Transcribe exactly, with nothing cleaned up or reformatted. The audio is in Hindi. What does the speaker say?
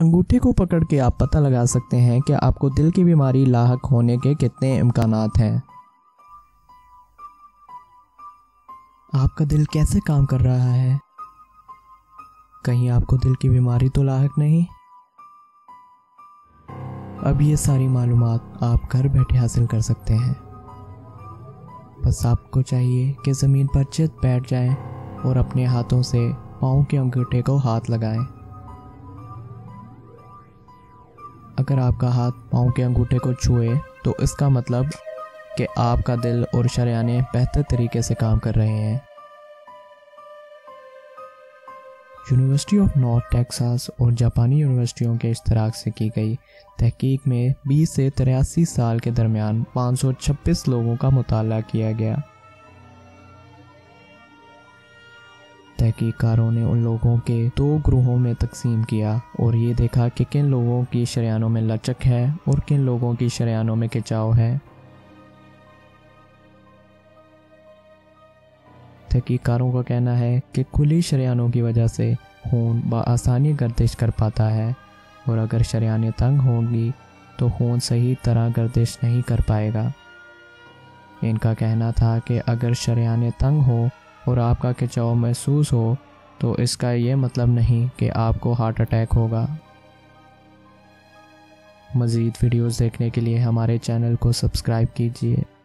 अंगूठे को पकड़ के आप पता लगा सकते हैं कि आपको दिल की बीमारी लाहक होने के कितने इम्कानात हैं। आपका दिल कैसे काम कर रहा है? कहीं आपको दिल की बीमारी तो लाहक नहीं? अब ये सारी मालूमात आप घर बैठे हासिल कर सकते हैं। बस आपको चाहिए कि ज़मीन पर चित बैठ जाएं और अपने हाथों से पाँव के अंगूठे को हाथ लगाएं। अगर आपका हाथ पाँव के अंगूठे को छुए तो इसका मतलब कि आपका दिल और शरियाने बेहतर तरीके से काम कर रहे हैं। यूनिवर्सिटी ऑफ नॉर्थ टेक्सास और जापानी यूनिवर्सिटियों के इश्तराक से की गई तहकीक में बीस से तिरासी साल के दरमियान पाँच सौ छब्बीस लोगों का मुताला किया गया। तहकीककारों ने उन लोगों के दो ग्रोहों में तकसीम किया और ये देखा कि किन लोगों की शरियानों में लचक है और किन लोगों की शरियानों में खिंचाव है। तहकीककारों का कहना है कि खुली शरियानों की वजह से खून बआसानी गर्दिश कर पाता है और अगर शरियानें तंग होंगी तो खून सही तरह गर्दिश नहीं कर पाएगा। इनका कहना था कि अगर शरियानें तंग हो और आपका खिंचाव महसूस हो तो इसका ये मतलब नहीं कि आपको हार्ट अटैक होगा। मज़ीद वीडियोज़ देखने के लिए हमारे चैनल को सब्सक्राइब कीजिए।